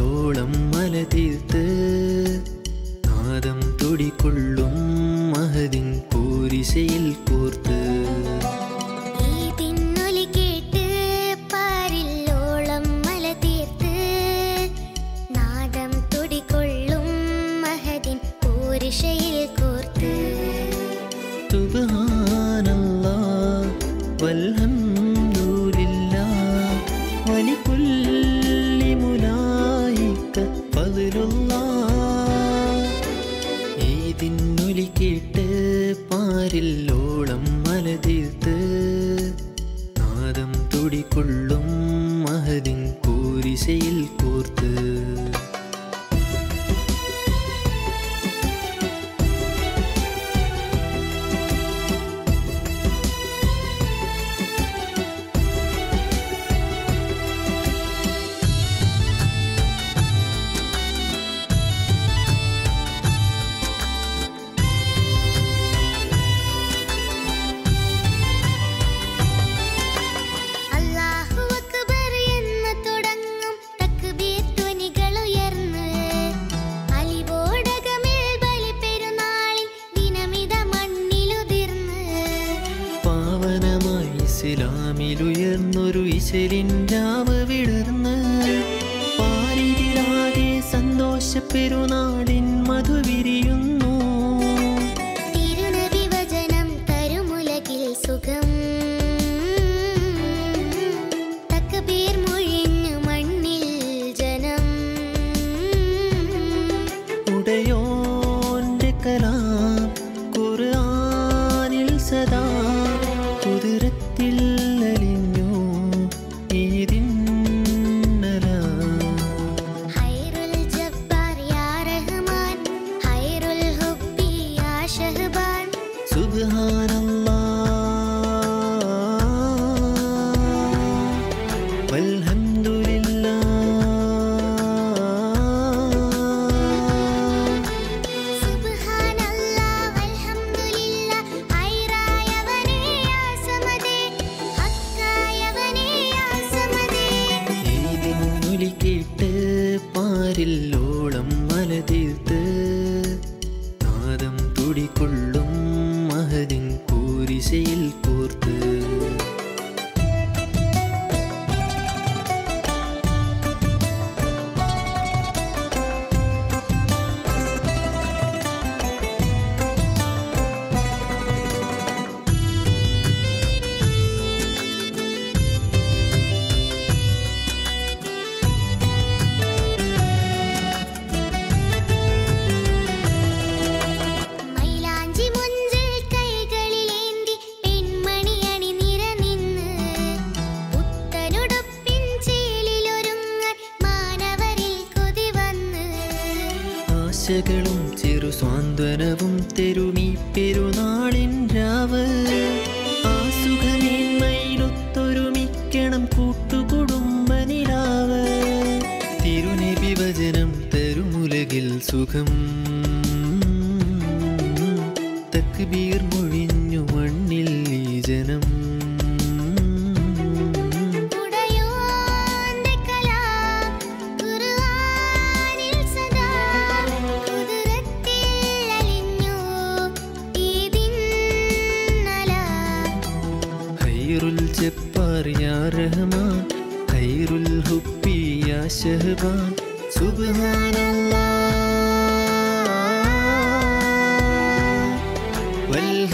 പാരില്ലോളം മല തീർത്ത് നാദം തുടികൊള്ളും മഹദിൻ പൂരിശയിൽ കോർത്ത് സുബ്ഹാനല്ലാഹ് വൽഹംദുലില്ലാഹ് വലികുല്ലി മുലായിക ഫദ്ലുല്ലാഹ് ഈദിന്നൊലി കേട്ട് പാരില്ലോളം മല തീർത്ത് നാദം തുടികൊള്ളും മഹദിൻ പൂരിശയിൽ കോർത്ത് ഇസ്ലാമിലുയർന്നൊരു ഇശലിൻ രാവ് വിടർന്ന് പാരിതിലാകെ സന്തോഷ പെരുനാളിൻ മധു വിരിയുന്നു തിരുനബി വചനം തരുമുലകിൽ സുഖം തക്ബീർ മുഴിഞ്ഞു മണ്ണിൽ ജനം ഉടയോന്റെ കലാം ഖുർആനിൽ സദാ കുതിരത്തിൽ അലിഞ്ഞു ഈദിന്നല ഹൈറുൽ ജബ്ബാർ യാ റഹ്മാൻ ഹൈറുൽ ഹുബ്ബി യാ ഷഹ്ബാൻ സുബ്ഹാനല്ലാഹ് വൽഹംദുലില്ലാഹ് കേട്ട് പാരില്ലോളം മല തീർത്ത് നാദം തുടികൊള്ളും മഹദിൻ പൂരിശയിൽ കോർത്ത് ആശകളും ചെറു സ്വാന്തനവും തെരുമീ പെരുനാളിൻ രാവ് ആസുഖമേന്മയിലൊത്തൊരുമിക്കണം കൂട്ടുകുടുംബ നിലാവ് തിരുനബി വചനം തരുമുലകിൽ സുഖം തക്ബീർ മൊഴിഞ്ഞു മണ്ണിൽ ഈ ജനം ഹൈറുൽ ജബ്ബാർ യാ റഹ്മാൻ ഹൈറുൽ ഹുബ്ബി യാ ഷഹ്ബാൻ സുബ്ഹാനല്ലാഹ്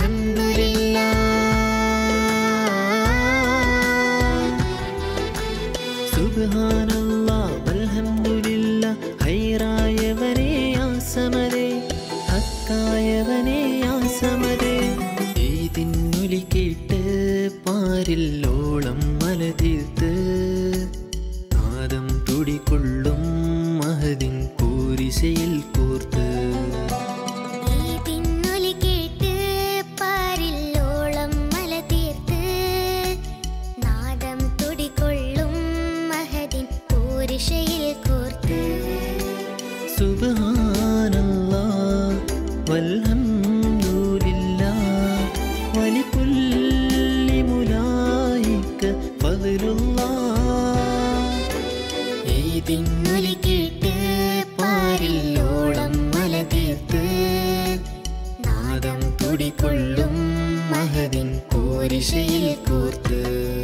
വൽഹംദുലില്ലാഹ് സുബ്ഹാനല്ലാഹ് വൽഹംദുലില്ലാഹ് ഹൈറായവനേ യാ സമദേ ഹക്കായവനേ യാ സമദേ ഈദിന്നൊലി കേട്ട് പാരില്ലോളം മല തീർത്ത് നാദം തുടികൊള്ളും മഹദിൻ പൂരിശയിൽ കോർത്ത് ഈദിന്നൊലി കേട്ട് പാരില്ലോളം മല തീർത്ത് നാദം തുടികൊള്ളും മഹദിൻ പൂരിശയിൽ കോർത്ത് സുബ്ഹാനല്ലാഹ് വൽഹംദുലില്ലാഹ് വലികുല്ലി മുലായിക ഫദ്ലുല്ലാഹ് ഈദിന്നൊലി കേട്ട് പാരില്ലോളം മല തീർത്ത് നാദം തുടികൊള്ളും മഹദിൻ പോരിശയിൽ കൂർത്ത്